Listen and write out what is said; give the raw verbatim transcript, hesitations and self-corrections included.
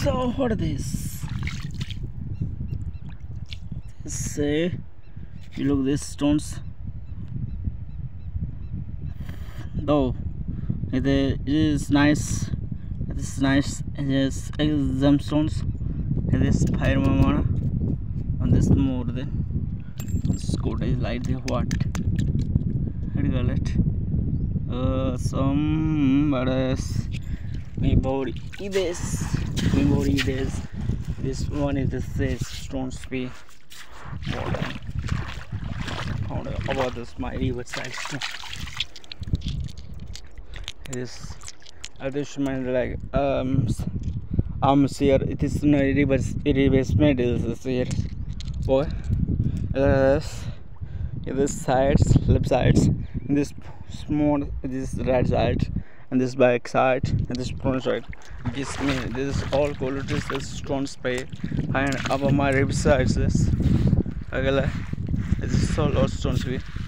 So what is this? This uh, you look these stones. Though it is nice. It is nice. It is gemstones. It is fire mama. And this more than this code is like the what? How do you call it? Uh, some but as my body this. My body this. This one is the six stones be. How about this my riverside stone? This I just mind like um arms here. It is no reverse reversing is here. Boy, this this sides, left sides, and this small, this right side, and this back side, and this front side. This me, this is all qualities. This stone spray, and above my rib sides, this, agala, this is all stone spray.